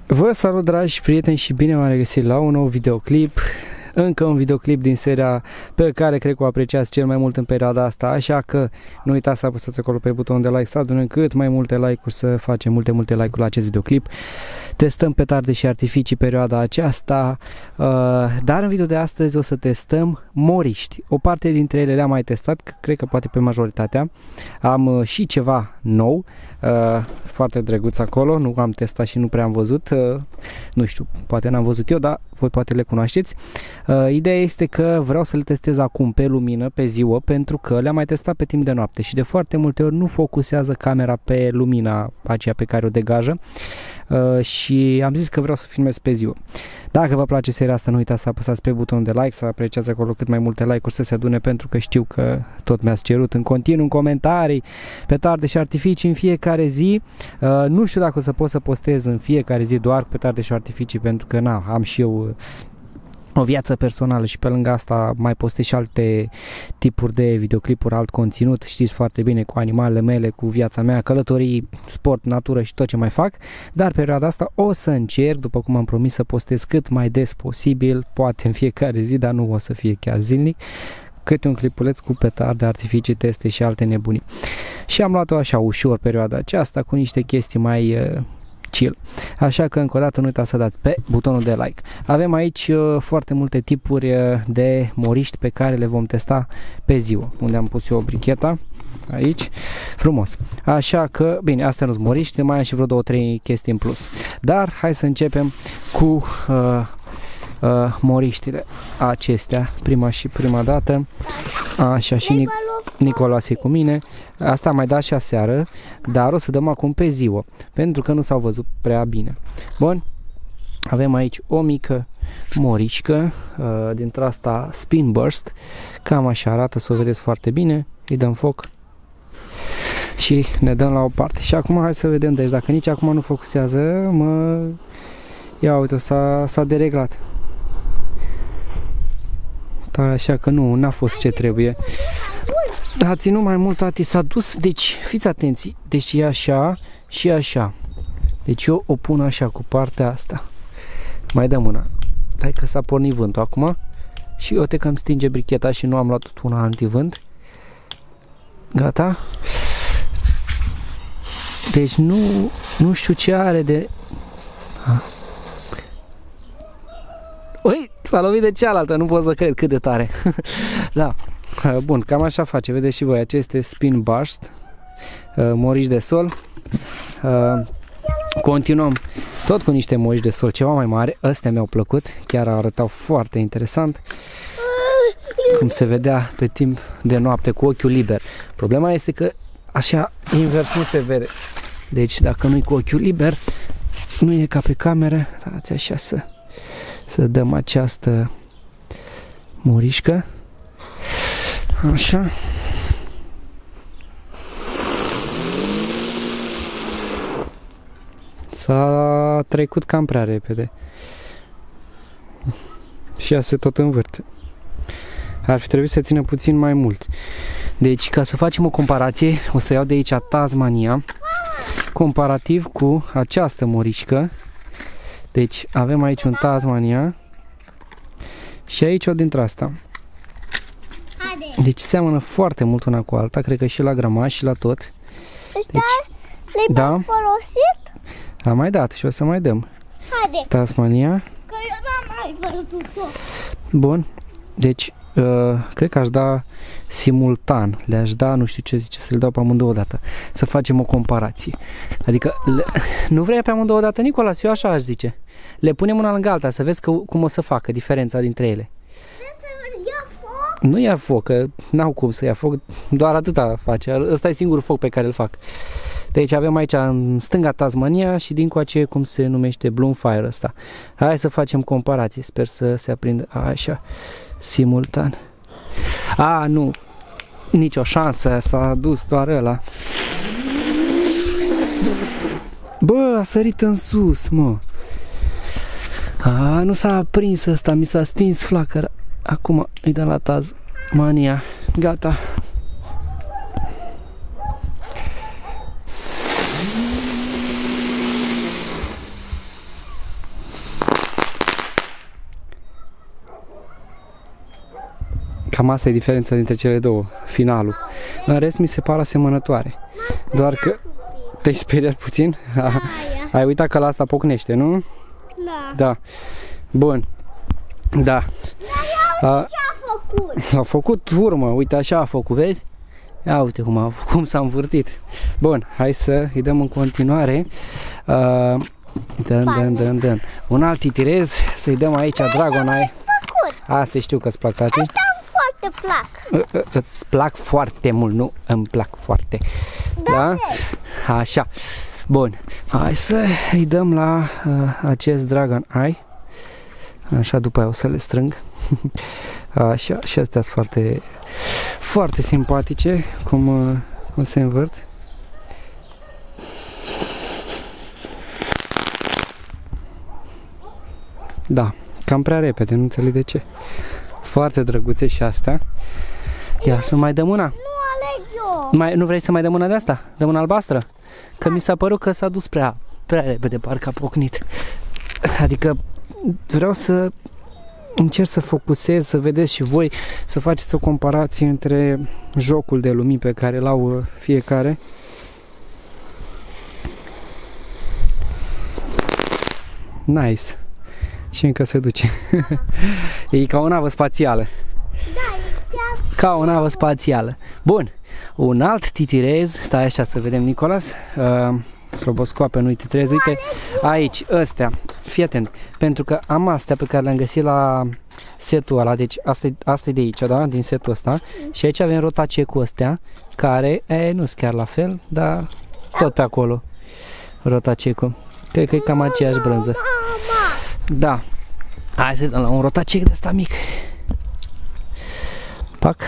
Vă salut, dragi prieteni, și bine v-am regăsit la un nou videoclip. Încă un videoclip din seria pe care cred că o apreciați cel mai mult în perioada asta, așa că nu uitați să apăsați acolo pe butonul de like, să adunăm cât mai multe like-uri, să facem multe like-uri la acest videoclip. Testăm petarde și artificii perioada aceasta, dar în video de astăzi o să testăm moriști. O parte dintre ele le-am mai testat, cred că poate pe majoritatea. Am și ceva nou, foarte drăguț acolo, nu am testat și nu prea am văzut, nu știu, poate n-am văzut eu, dar voi poate le cunoașteți. Ideea este că vreau să le testez acum pe lumină, pe ziua, pentru că le-am mai testat pe timp de noapte și de foarte multe ori nu focusează camera pe lumina aceea pe care o degajă, și am zis că vreau să filmez pe ziua. Dacă vă place seria asta, nu uitați să apăsați pe butonul de like, să apreciați acolo cât mai multe like-uri să se adune, pentru că știu că tot mi-ați cerut în continuu în comentarii petarde și artificii în fiecare zi. Nu știu dacă o să pot să postez în fiecare zi doar cu petarde și artificii, pentru că am și eu o viață personală și pe lângă asta mai postez și alte tipuri de videoclipuri, alt conținut, știți foarte bine, cu animalele mele, cu viața mea, călătorii, sport, natură și tot ce mai fac. Dar perioada asta o să încerc, după cum am promis, să postez cât mai des posibil, poate în fiecare zi, dar nu o să fie chiar zilnic, câte un clipuleț cu petarde, artificii, teste și alte nebunii. Și am luat-o așa ușor perioada aceasta, cu niște chestii mai chill. Așa că încă o dată nu uitați să dați pe butonul de like. Avem aici foarte multe tipuri de moriști pe care le vom testa pe ziua, unde am pus eu bricheta aici, frumos. Așa că, bine, astea nu-s moriști, mai am și vreo 2-3 chestii în plus. Dar hai să începem cu moriștile acestea, prima dată. Așa, și Nicolas e cu mine. Asta am mai dat și aseară, dar o să dăm acum pe ziua, pentru că nu s-au văzut prea bine. Bun, avem aici o mică morișcă, dintre asta Spin Burst, cam așa arată, să o vedeți foarte bine. Îi dăm foc și ne dăm la o parte. Și acum hai să vedem, deci dacă nici acum nu focusează, ia uite, s-a dereglat. Așa că n-a fost ce trebuie. A ținut mai mult, tati, s-a dus. Deci, fiți atenți. Deci e așa și așa. Deci eu o pun așa cu partea asta. Mai dăm una. Hai că s-a pornit vântul acum. Și uite că îmi stinge bricheta și nu am luat tot una antivânt. Gata. Deci nu știu ce are de... Ui, s-a lovit de cealaltă, nu pot să cred cât de tare. Da, bun, cam așa face, vedeți și voi, aceste Spin Burst, moriși de sol. Continuăm tot cu niște moriși de sol ceva mai mari, astea mi-au plăcut, chiar arătau foarte interesant, cum se vedea pe timp de noapte cu ochiul liber. Problema este că așa invers nu se vede, deci dacă nu-i cu ochiul liber, nu e ca pe cameră. Dați așa să dăm această morișcă. Așa. S-a trecut cam prea repede. Și ea se tot învârte. Ar fi trebuit să țină puțin mai mult. Deci, ca să facem o comparație, o să iau de aici Tasmania, comparativ cu această morișcă. Deci avem aici un Tasmania și aici o dintre asta. Deci seamănă foarte mult una cu alta, cred că și la gramaj și la tot. Deci, le-ai folosit? Am mai dat și o să mai dăm. Haide. Tasmania. Că eu n-am mai văzut-o. Bun, deci cred că aș da simultan, le-aș da, nu știu ce zice, să le dau pe amândouă odată, să facem o comparație. Adică, nu vrei pe amândouă odată, Nicolas? Eu așa aș zice. Le punem una lângă alta, să vezi cum o să facă diferența dintre ele. Ia foc? Nu ia foc, că n-au cum să ia foc, doar atâta face. Ăsta e singurul foc pe care îl fac. Deci avem aici în stânga Tasmania și dincoace cum se numește Bloomfire ăsta. Hai să facem comparație, sper să se aprindă așa, simultan. Nu, nicio șansă, s-a dus doar ăla. Bă, a sărit în sus, mă. Nu s-a aprins ăsta, mi s-a stins flacăra. Acum îi dăm la Tasmania. Gata. Cam asta e diferența dintre cele două, finalul. În rest mi se par asemănătoare. Doar că te-ai speriat puțin? Ai uitat că la asta pocnește, nu? Da. Da. Bun. Da. Ce-a făcut? S-a făcut urmă, uite așa a făcut, vezi? Ia uite cum s-a învârtit. Bun, hai să îi dăm în continuare. Dăm. Un alt titirez, să-i dăm aici Dragonite. Asta știu că îți plac, tati. Asta foarte plac. Îți plac foarte mult, nu? Îmi plac foarte. Da? Așa. Bun, hai să îi dăm la acest Dragonite. Așa, după aia o să le strâng. Așa, și astea sunt foarte, foarte simpatice, cum se învârt. Da, cam prea repede, nu înțeleg de ce. Foarte drăguțe și astea. Ia să mai dăm una. Nu aleg eu. Nu vrei să mai dăm una de asta? Dăm una albastră? Că mi s-a părut că s-a dus prea repede, parcă a pocnit. Adică vreau să încerc să focusez, să vedeți și voi, să faceți o comparație între jocul de lumini pe care l-au fiecare. Nice. Și încă se duce. E ca o navă spațială. Da, e chiar... Ca o navă spațială. Bun. Un alt titirez. Stai așa să vedem, Nicolas. Sloboscoape, nu-i titirez. Uite, aici, ăstea. Fii atent. Pentru că am astea pe care le-am găsit la setul ăla. Deci asta e de aici, da? Din setul ăsta. Și aici avem rotacecul ăstea, care nu sunt chiar la fel, dar tot pe acolo. Rotacecul. Cred că e cam aceeași brânză. Da. Hai să dăm la un rotacec de ăsta mic. Pac.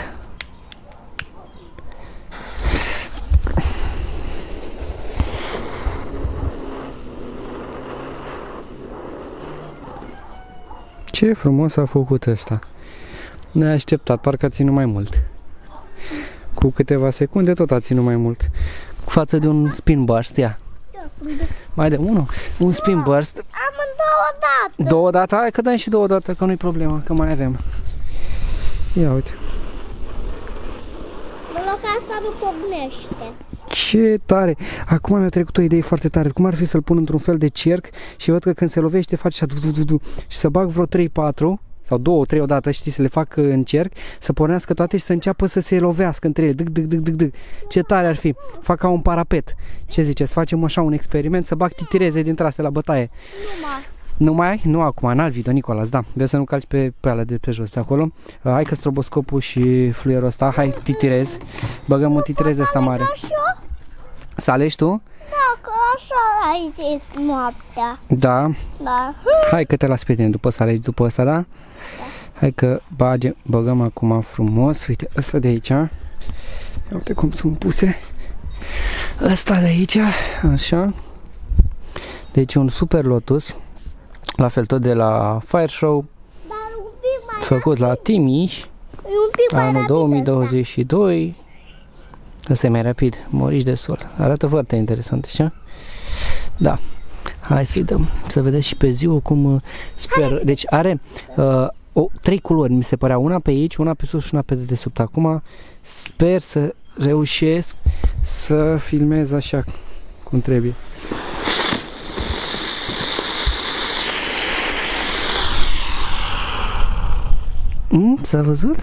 Ce frumos a făcut ăsta. Neașteptat, parcă a ținut mai mult. Cu câteva secunde tot a ținut mai mult. Față de un spin burst, ia. Mai dăm unul. Un spin burst. Am în două dată. Două dată? Hai că dăm și două dată, că nu-i problemă, că mai avem. Ia uite. Deloc asta nu pocnește. Ce tare! Acum mi-a trecut o idee foarte tare. Cum ar fi să-l pun într-un fel de cerc și văd că când se lovește face așa și să bag vreo 3-4 sau 2-3 odată, știi, să le fac în cerc, să pornească toate și să înceapă să se lovească între ele. Ce tare ar fi! Fac ca un parapet. Ce ziceți? Facem așa un experiment, să bag titireze dintre astea la bătaie. Nu mai ai? Nu acum, în alt video, Nicolas, da. Vezi să nu calci pe alea de pe jos de acolo. Hai că stroboscopul și fluierul ăsta. Hai, titirez. Băgăm un titirez ăsta mare. Să alegi tu? Da, că așa ai zis noaptea. Da. Da. Hai că te las pe tine după să alegi după ăsta, da? Hai că băgăm acum frumos. Uite, ăsta de aici. Ia uite cum sunt puse. Ăsta de aici, așa. Deci un Super Lotus. La fel tot de la Fire Show. Făcut la Timiș. Anul 2022. Ăsta e mai rapid. Moriș de sol. Arată foarte interesant, așa? Da. Hai să-i dăm. Să vedeți și pe ziua cum sper. Deci are 3 culori, mi se părea. Una pe aici, una pe sus și una pe dedesubt. Acum sper să reușesc să filmez așa cum trebuie. S-a văzut?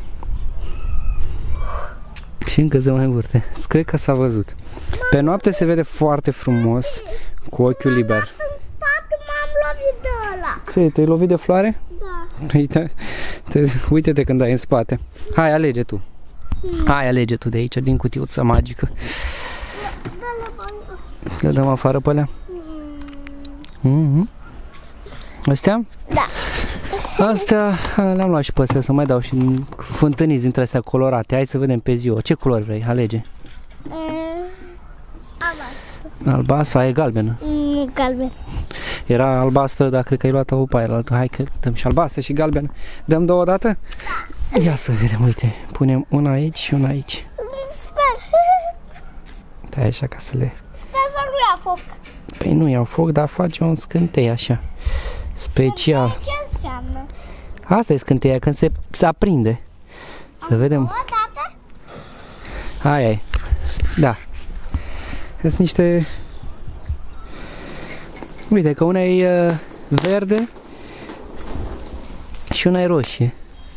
Și încă se mai învârte. Cred că s-a văzut. Pe noapte se vede foarte frumos cu ochiul liber. În spate m-am lovit de ăla. Ce, te-ai lovit de floare? Da. Uite-te când ai în spate. Hai, alege tu. Hai, alege tu de aici, din cutiuța magică. Le dăm afară pe alea? Astea? Da. Astea le-am luat și pe astea, să mai dau și fântâniți dintre astea colorate. Hai să vedem pe ziua. Ce culori vrei? Alege. Albastră. Albastră, aia e galbenă. Galben. Era albastră, dar cred că ai luat-o pe aia. Hai că dăm și albastră și galbenă. Dăm două dată? Da. Ia să vedem, uite. Punem una aici și una aici. Sper. Stai așa ca să le... Sper să nu ia foc. Păi nu iau foc, dar face un scântei așa. Special. Ce înseamnă? Asta e scânteia, când se aprinde. Să vedem. O dată? Hai. Da. Sunt niște... Uite că una e verde și una e roșie.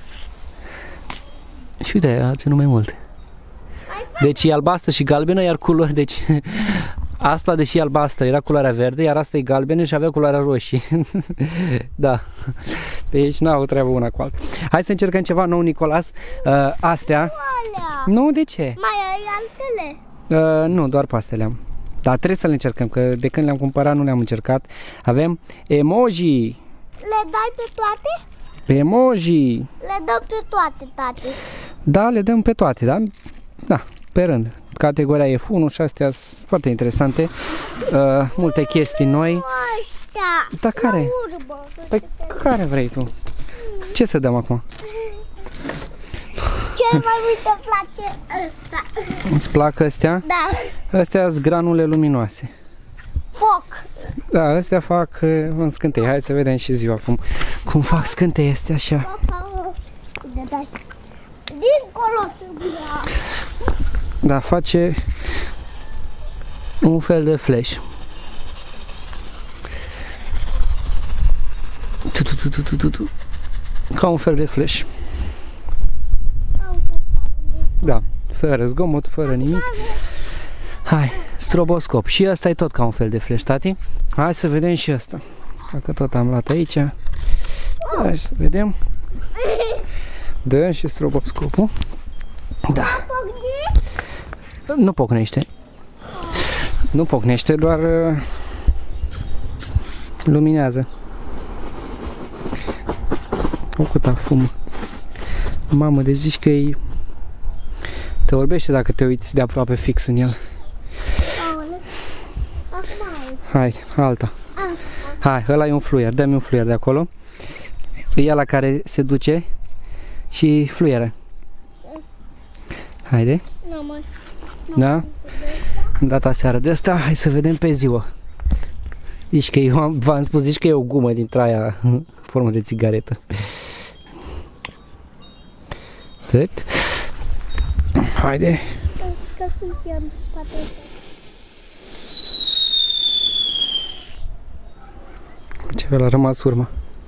Și uite, a ținut mai mult. Deci e albastră și galbenă, iar culori, deci asta, deși e albastră, era culoarea verde, iar asta e galbenă și avea culoarea roșie. Da. Deci n-au treabă una cu alta. Hai să încercăm ceva nou, Nicolas. Astea. Alea. Nu, de ce? Mai ai altele? Nu, doar pe astea le-am. Dar trebuie să le încercăm, că de când le-am cumpărat nu le-am încercat. Avem emoji. Le dai pe toate? Emoji. Le dăm pe toate, tati. Da, le dăm pe toate, da? Da, pe rând. Categoria F1 și astea sunt foarte interesante. Multe chestii noi. Ăștia. Dar care? La urmă. Păi care vrei tu? Ce să dăm acum? Cel mai mult îmi place ăsta. Îți plac astea? Da. Astea sunt granule luminoase. Foc. Da, astea fac un scântei. Hai să vedem și ziua cum fac scântei astea așa. Dai. Dincolo trebuie. Da, face un fel de flash. Ca un fel de flash. Da, fără zgomot, fără nimic. Hai, stroboscop. Și ăsta e tot ca un fel de flash, tati. Hai să vedem și ăsta. Dacă tot am luat aici. Hai să vedem. Dă și stroboscopul. Da. Nu pocnește. Nu pocnește, doar luminează. O câta fumă. Mamă, deci zici că e... Te orbește dacă te uiți de aproape fix în el. Hai, alta. Hai, ăla e un fluier, dă-mi un fluier de acolo. E ăla care se duce și fluieră. Haide. Da? Data seară de asta, hai să vedem pe ziua. Zici că eu v-am spus, zici că e o gumă dintre aia în formă de țigaretă. Tot. Haide. Ce fel a rămas urma.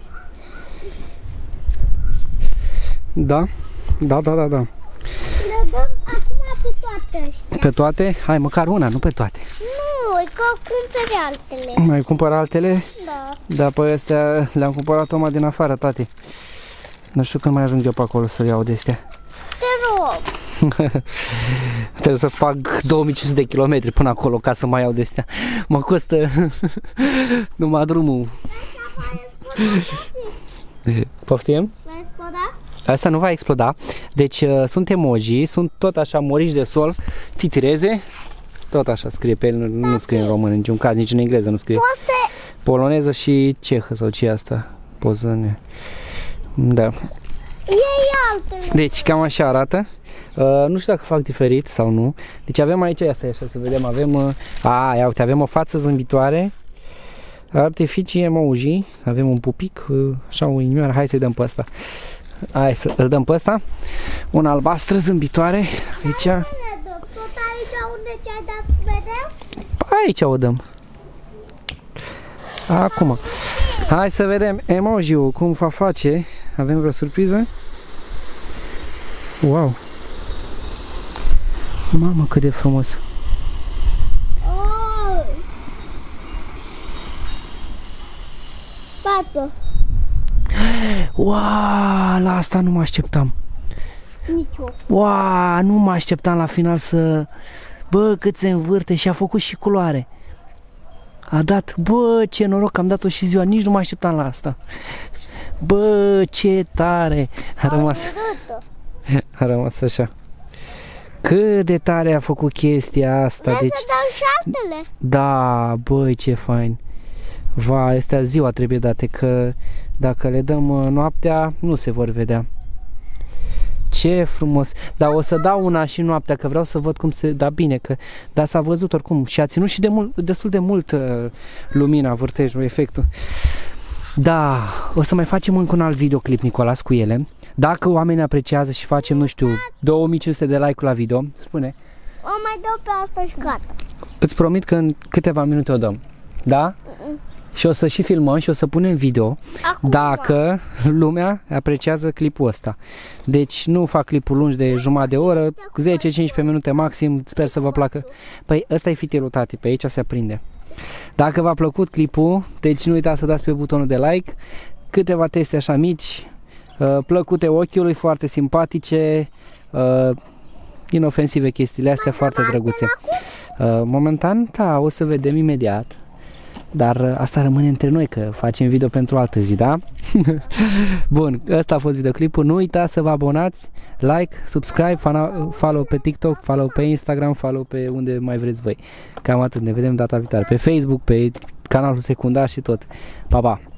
Da? Da. Le dăm acum pe toate ăștia. Pe toate? Hai, măcar una, nu pe toate. Nu, e că cumpere altele. Mai cumpăr altele? Da. Da, pe astea le-am cumpărat tocmai din afară, tati. Nu știu când mai ajung eu pe acolo să iau de astea. Te rog. Trebuie să fac 2500 de kilometri până acolo ca să mai iau de astea. Mă costă numai drumul. Poftim? Mai exploda? Asta nu va exploda. Deci sunt emoji, sunt tot așa moriși de sol, titireze. Tot așa scrie pe el, nu scrie în român în niciun caz, nici în engleză nu scrie. Poloneză și cehă sau ce e asta? Pozăne. Da. Iei altele. Deci cam așa arată. Nu știu dacă fac diferit sau nu. Deci avem aici, asta e așa, să vedem, avem... ia uite, avem o față zâmbitoare. Artificii emoji. Avem un pupic, așa o inimioară. Hai să-i dăm pe ăsta. Hai să-l dăm pe ăsta. Una albastră zâmbitoare. Aici. Tot aici unde ți-ai dat mereu? Aici o dăm. Acum. Hai să vedem emoji-ul cum va face. Avem vreo surpriză? Wow. Mamă, cât de frumos. Oh. Față. Wow, la asta nu mă așteptam. Nici eu. Wow, nu mă așteptam la final să... Bă, cât se învârte și a făcut și culoare. A dat, bă, ce noroc, am dat-o și ziua, nici nu mă așteptam la asta. Bă, ce tare. A rămas așa. Cât de tare a făcut chestia asta. Vrei deci... să dăm și altele? Da, băi, ce fain. Va, astea ziua trebuie date, că dacă le dăm noaptea, nu se vor vedea. Ce frumos. Dar o să dau una și noaptea, că vreau să văd cum se... Da, bine, că... Dar s-a văzut oricum și a ținut și destul de mult lumina, vârtejul, efectul. Da, o să mai facem încă un alt videoclip, Nicolas, cu ele. Dacă oamenii apreciază și facem, nu știu, 2500 de like-uri la video, spune. O mai dau pe asta și gata. Îți promit că în câteva minute o dăm. Da? Și o să și filmăm și o să punem video Acum, dacă lumea apreciază clipul ăsta. Deci nu fac clipuri lungi de jumătate de oră, 10-15 minute maxim, sper să vă placă. Păi ăsta e fitilul, tati, pe aici se aprinde. Dacă v-a plăcut clipul, deci nu uitați să dați pe butonul de like. Câteva teste așa mici, plăcute ochiului, foarte simpatice, inofensive chestiile astea, foarte drăguțe. Momentan, da, o să vedem imediat. Dar asta rămâne între noi, că facem video pentru altă zi, da? Bun, ăsta a fost videoclipul. Nu uitați să vă abonați, like, subscribe, follow pe TikTok, follow pe Instagram, follow pe unde mai vreți voi. Cam atât, ne vedem data viitoare. Pe Facebook, pe canalul secundar și tot. Pa, pa!